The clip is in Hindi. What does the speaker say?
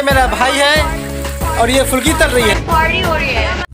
मेरा भाई है और ये फुल्की तल रही है। पार्टी हो रही है।